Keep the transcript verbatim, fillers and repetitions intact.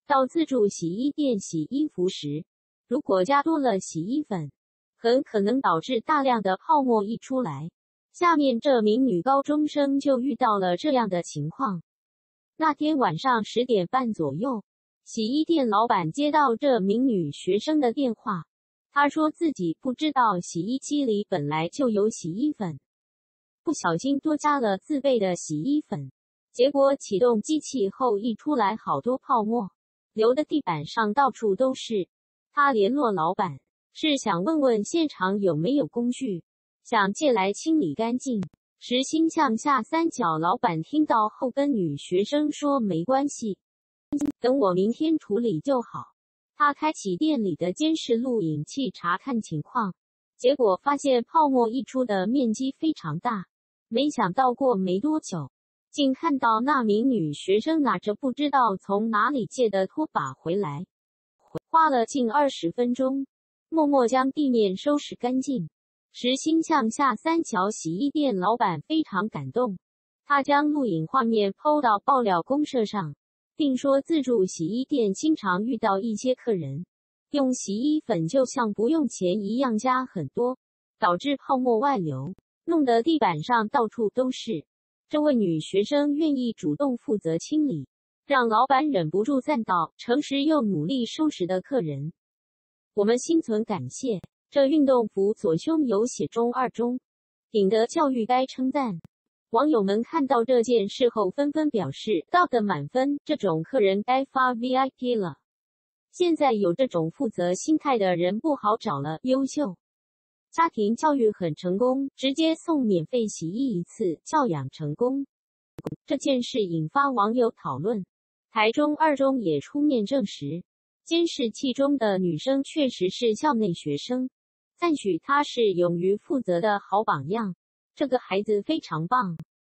到自助洗衣店洗衣服时，如果加多了洗衣粉，很可能导致大量的泡沫溢出来。下面这名女高中生就遇到了这样的情况。那天晚上十点半左右，洗衣店老板接到这名女学生的电话，她说自己不知道洗衣机里本来就有洗衣粉，不小心多加了自备的洗衣粉，结果启动机器后溢出来好多泡沫，流的地板上到处都是。她联络老板，是想问问现场有没有工具，想借来清理干净。实心向下三角老板听到后跟女学生说没关系，等我明天处理就好。他开启店里的监视录影器查看情况，结果发现泡沫溢出的面积非常大。没想到过没多久，竟看到那名女学生拿着不知道从哪里借的拖把回来，花了近二十分钟，默默将地面收拾干净。实心向下三角洗衣店老板非常感动，他将录影画面 P O 到爆料公社上，并说自助洗衣店经常遇到一些客人用洗衣粉就像不用钱一样加很多，导致泡沫外流，弄得地板上到处都是。这位女学生愿意主动负责清理，让老板忍不住赞道：诚实又努力收拾的客人，我们心存感谢。这运动服左胸有写中二中，顶得教育该称赞。网友们看到这件事后纷纷表示道德满分，这种客人该发 V I P 了。现在有这种负责心态的人不好找了，优秀。家庭教育很成功，直接送免费洗衣一次，教养成功。这件事引发网友讨论，台中二中也出面证实，监视器中的女生确实是校内学生，赞许她是勇于负责的好榜样，这个孩子非常棒。